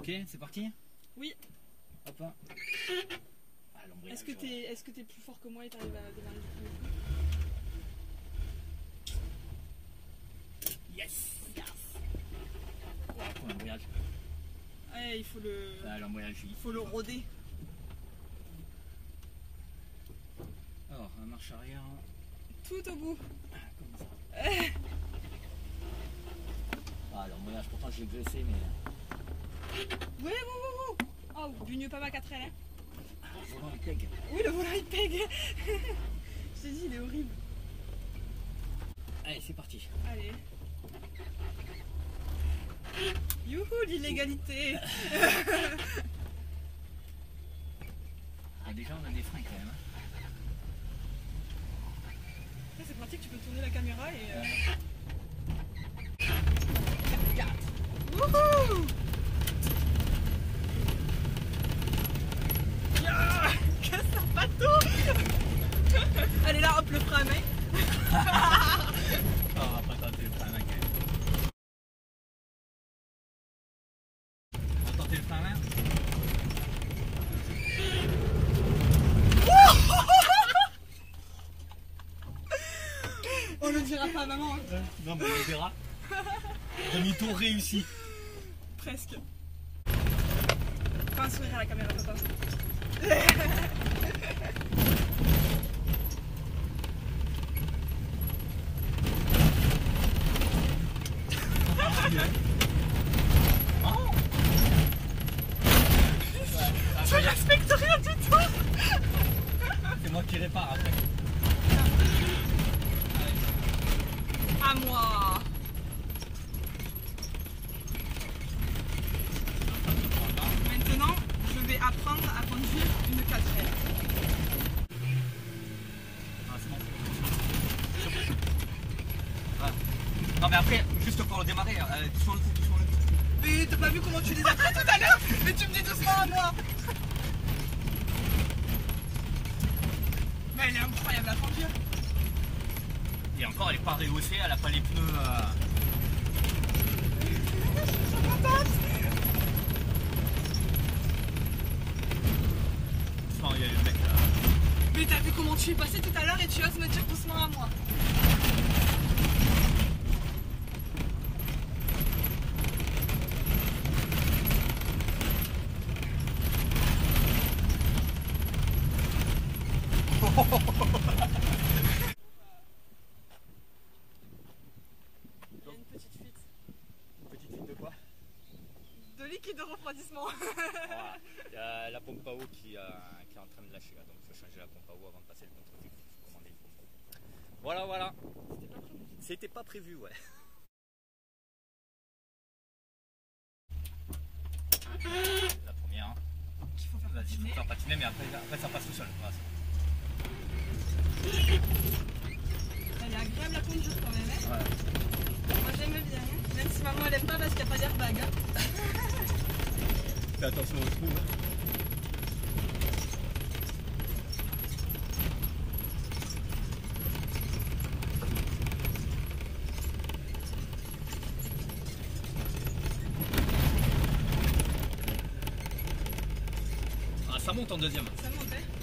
Ok, c'est parti. Oui. Hop. Ah, Est-ce que t'es plus fort que moi et t'arrives à démarrer du premier coup? Yes. Pour l'embrayage. Ouais, il faut le... Ah, l'embrayage, il faut le rôder. Alors, un marche arrière. Tout au bout. Comme ça. Ah, l'embrayage, pourtant je l'ai graissé, mais... Ouais, wow. Oh, du mieux pas ma 4L, hein. Le volant il pègue. Oui, le volant il pègue. Je t'ai dit, il est horrible. Allez, c'est parti. Allez. Youhou, l'illégalité. Ah, déjà, on a des freins quand même. C'est pratique, tu peux tourner la caméra et... Wouhou! Casse un bateau. Allez là, hop, le frein à main. On va pas tenter le frein à main quand même. On va tenter le frein à main. On le dira pas à maman. Hein. Non mais on verra. Demi-tour réussi. Presque. Fais un sourire à la caméra, papa. Je respecte rien du tout. C'est moi qui répare après. À moi. Maintenant, je vais apprendre à conduire une 4L. Ah, c'est bon. Ah. Non mais après, juste pour le démarrer, touchons le coup. Mais t'as pas vu comment tu les as fait tout à l'heure? Mais tu me dis doucement à moi. Mais elle est incroyable à conduire. Et encore, elle est pas rehaussée, elle a pas les pneus. Doucement, il y a le mec là. Mais t'as vu comment tu es passé tout à l'heure et tu oses me dire doucement à moi. Il y a une petite fuite. Petite fuite de quoi? De liquide de refroidissement. Voilà. Il y a la pompe à eau qui est en train de lâcher là, donc il faut changer la pompe à eau avant de passer le contre-vue. Il faut commander une pompe à eau. Voilà. C'était pas prévu, ouais. La première. Hein. Qu'il faut faire Vas-y, patiner. faut faire patiner, mais après ça passe tout seul. Voilà. Elle est agréable à conduire quand même. Hein. Ouais. Moi j'aime bien. Hein. Même si maman elle aime pas parce qu'il n'y a pas d'airbag. Hein. Fais attention aux trous. Ah, ça monte en deuxième. Ça monte, hein.